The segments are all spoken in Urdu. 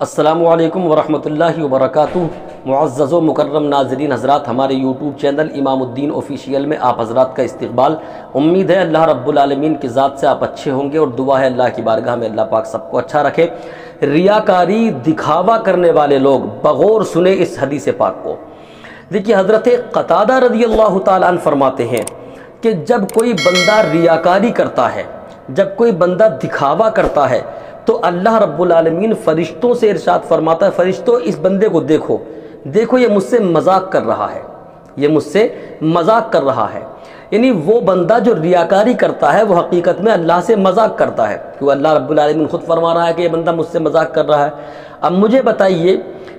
السلام علیکم ورحمۃ اللہ وبرکاتہ۔ معزز و مکرم ناظرین حضرات، ہمارے یوٹیوب چینل امام الدین آفیشیل میں آپ حضرات کا استقبال۔ امید ہے اللہ رب العالمین کی ذات سے آپ اچھے ہوں گے، اور دعا ہے اللہ کی بارگاہ میں اللہ پاک سب کو اچھا رکھے۔ ریاکاری، دکھاوا کرنے والے لوگ بغور سنے اس حدیث پاک کو۔ دیکھیے، حضرت قتادہ رضی اللہ تعالیٰ عنہ فرماتے ہیں کہ جب کوئی بندہ ریاکاری کرتا ہے، جب کوئی بندہ دکھاوا کرتا ہے، تو اللہ رب العالمین فرشتوں سے ارشاد فرماتا ہے، فرشتوں اس بندے کو دیکھو دیکھو، یہ مجھ سے مذاق کر رہا ہے، یہ مجھ سے مذاق کر رہا ہے۔ یعنی وہ بندہ جو ریاکاری کرتا ہے وہ حقیقت میں اللہ سے مذاق کرتا ہے، کیونکہ اللہ رب العالمین خود فرما رہا ہے کہ یہ بندہ مجھ سے مذاق کر رہا ہے۔ اب مجھے بتائیے،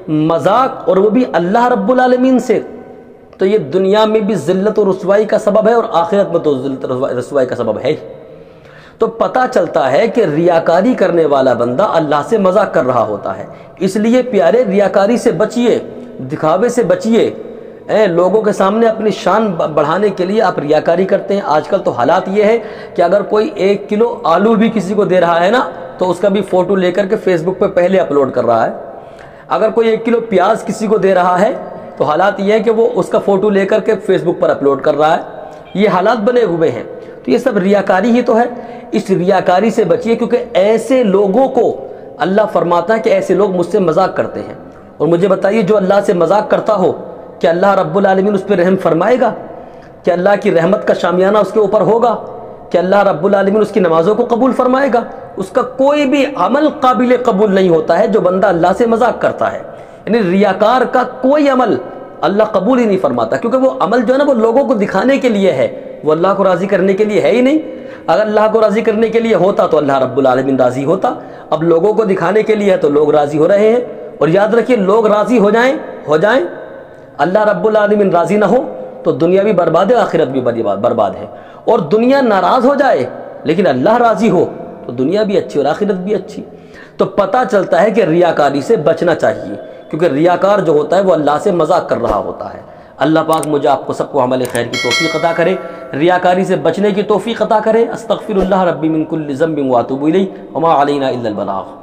مذاق اور وہ بھی اللہ رب العالمین سے، تو یہ دنیا میں بھی ذلت و رسوائی کا سبب ہے، اور آخرت میں تو ذلت و رسوائی کا سبب ہے۔ تو پتہ چلتا ہے کہ ریاکاری کرنے والا بندہ اللہ سے مذاق کر رہا ہوتا ہے۔ اس لیے پیارے، ریاکاری سے بچیے، دکھاوے سے بچیے۔ لوگوں کے سامنے اپنی شان بڑھانے کے لیے آپ ریاکاری کرتے ہیں۔ آج کل تو حالات یہ ہے کہ اگر کوئی 1 کلو آلو بھی کسی کو دے رہا ہے نا، تو اس کا بھی فوٹو لے کر کے فیس بک پہ پہلے اپلوڈ کر رہا ہے۔ اگر کوئی 1 کلو پیاز کسی کو دے رہا ہے، تو حالات یہ ہے کہ وہ اس کا فوٹو لے کر کے فیس بک پر اپلوڈ کر رہا ہے۔ یہ حالات بنے ہوئے ہیں، تو یہ سب ریاکاری ہی تو ہے۔ اس ریاکاری سے بچیے، کیونکہ ایسے لوگوں کو اللہ فرماتا ہے کہ ایسے لوگ مجھ سے مذاق کرتے ہیں۔ اور مجھے بتائیے، جو اللہ سے مذاق کرتا ہو، کہ اللہ رب العالمین اس پہ رحم فرمائے گا؟ کہ اللہ کی رحمت کا شامیانہ اس کے اوپر ہوگا؟ کہ اللہ رب العالمین اس کی نمازوں کو قبول فرمائے گا؟ اس کا کوئی بھی عمل قابل قبول نہیں ہوتا ہے جو بندہ اللہ سے مذاق کرتا ہے۔ یعنی ریاکار کا کوئی عمل اللہ قبول ہی نہیں فرماتا، کیونکہ وہ عمل جو ہے نا، وہ لوگوں کو دکھانے کے لیے ہے، وہ اللہ کو راضی کرنے کے لیے ہے ہی نہیں۔ اگر اللہ کو راضی کرنے کے لیے ہوتا تو اللہ رب العالمین راضی ہوتا۔ اب لوگوں کو دکھانے کے لیے ہے تو لوگ راضی ہو رہے ہیں۔ اور یاد رکھیے، لوگ راضی ہو جائیں، اللہ رب العالمین راضی نہ ہو تو دنیا بھی برباد ہے، آخرت بھی برباد ہے۔ اور دنیا ناراض ہو جائے لیکن اللہ راضی ہو تو دنیا بھی اچھی اور آخرت بھی اچھی۔ تو پتہ چلتا ہے کہ ریاکاری سے بچنا چاہیے، کیونکہ ریاکار جو ہوتا ہے وہ اللہ سے مذاق کر رہا ہوتا ہے۔ اللہ پاک مجھے آپ کو سب کو عمل خیر کی توفیق عطا کرے، ریاکاری سے بچنے کی توفیق عطا کرے۔ استغفر اللہ ربی من کل ذنب واتوب الیہ، وما علینا الا البلاغ۔